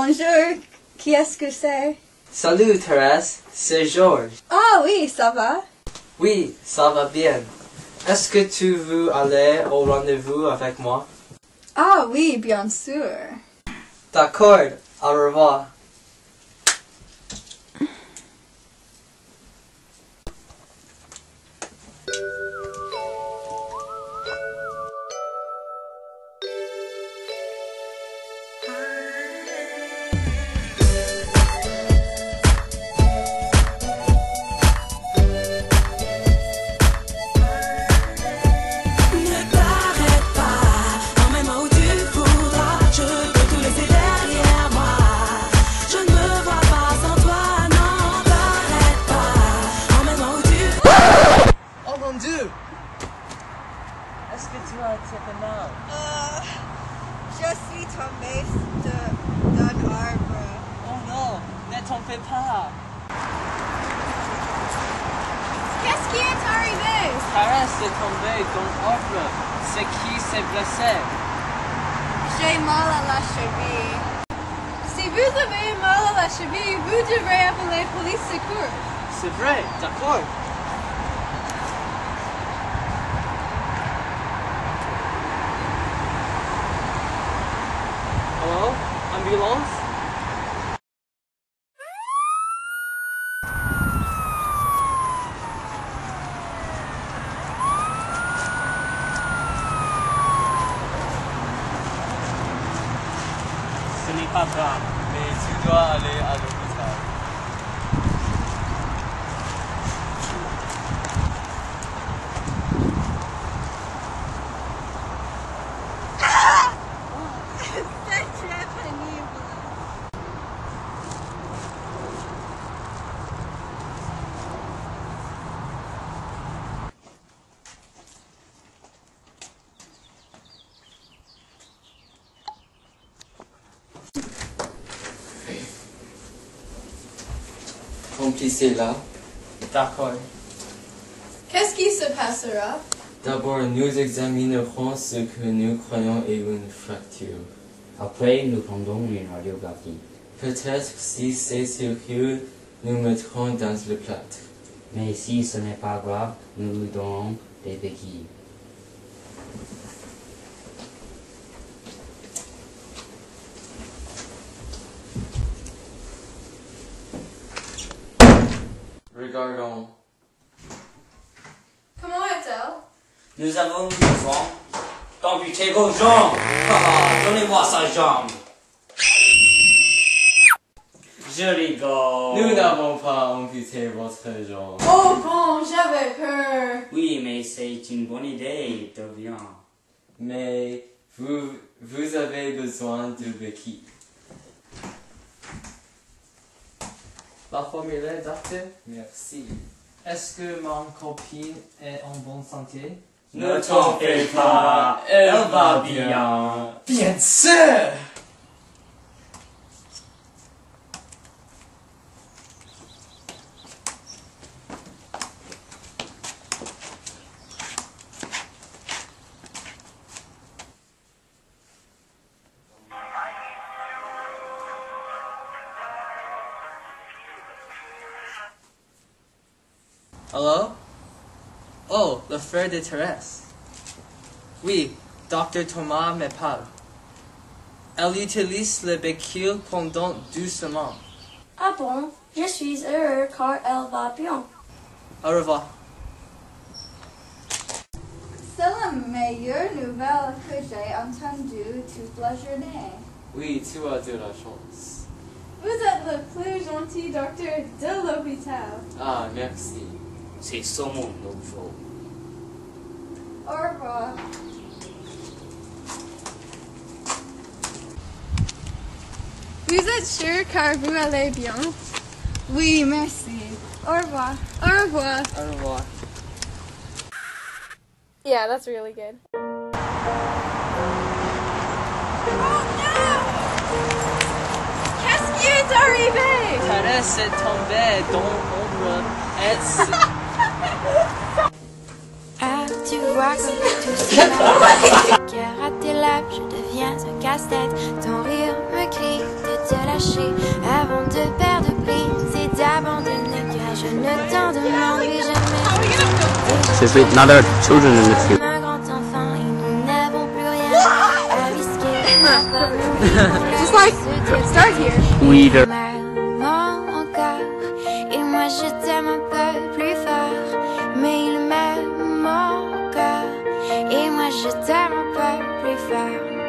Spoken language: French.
bonjour, qui est-ce que c'est? Salut Thérèse, c'est Georges. Ah oui, ça va? Oui, ça va bien. Est-ce que tu veux aller au rendez-vous avec moi? Ah oui, bien sûr. D'accord, au revoir. Est-ce que tu as tiré mal? Je suis tombée d'un arbre. Oh non, ne t'en fais pas. Qu'est-ce qui est arrivé? Thérèse est tombée dans l'arbre. C'est qui s'est blessé? J'ai mal à la cheville. Si vous avez mal à la cheville, vous devrez appeler police secours. C'est vrai, d'accord. Hello? Ambulance? Ce n'est pas grave, mais tu dois aller à l'hôpital. C'est très pénible. Remplissez-la. D'accord. Qu'est-ce qui se passera? D'abord, nous examinerons ce que nous croyons est une fracture. Après, nous prendrons une radiographie. Peut-être si c'est sérieux, nous mettrons dans le plâtre. Mais si ce n'est pas grave, nous lui donnons des béquilles. Regardons. Comment est-elle? Nous avons besoin d'amputer vos jambes. Donnez-moi sa jambe. Je rigole. Nous n'avons pas amputé votre jambe. Oh bon, j'avais peur. Oui, mais c'est une bonne idée. Deviens. Mais vous avez besoin de béquilles. La formule, docteur? Merci. Est-ce que ma copine est en bonne santé? Ne t'en fais pas. Elle va bien. Bien sûr! Allô? Oh, le frère de Thérèse. Oui, Dr Thomas me parle. Elle utilise le béquille pendant 2 semaines. Ah bon, je suis heureux car elle va bien. Au revoir. C'est la meilleure nouvelle que j'ai entendue toute la journée. Oui, tu as de la chance. Vous êtes le plus gentil docteur de l'hôpital. Ah, merci. C'est ça mon nouveau. Au revoir. Vous êtes sûr car vous allez bien? Oui, merci. Au revoir. Au revoir. Au revoir. Yeah, that's really good. Qu'est-ce qui est arrivé? Thérèse est tombée dans l'ombre. Ah, tu vois comme tout cela. Cœur à tes lèvres, je deviens un casse-tête. Ton rire me crie de te lâcher avant de perdre prise et d'abandonner, car je ne t'en demande plus jamais. Since we now there are children in the field. Un grand enfant et nous n'avons plus rien à risquer. Just like, start here. Weeder. Maman encore, et moi je t'aime un peu plus fort, mais il m'aime encore, et moi je t'aime un peu plus fort.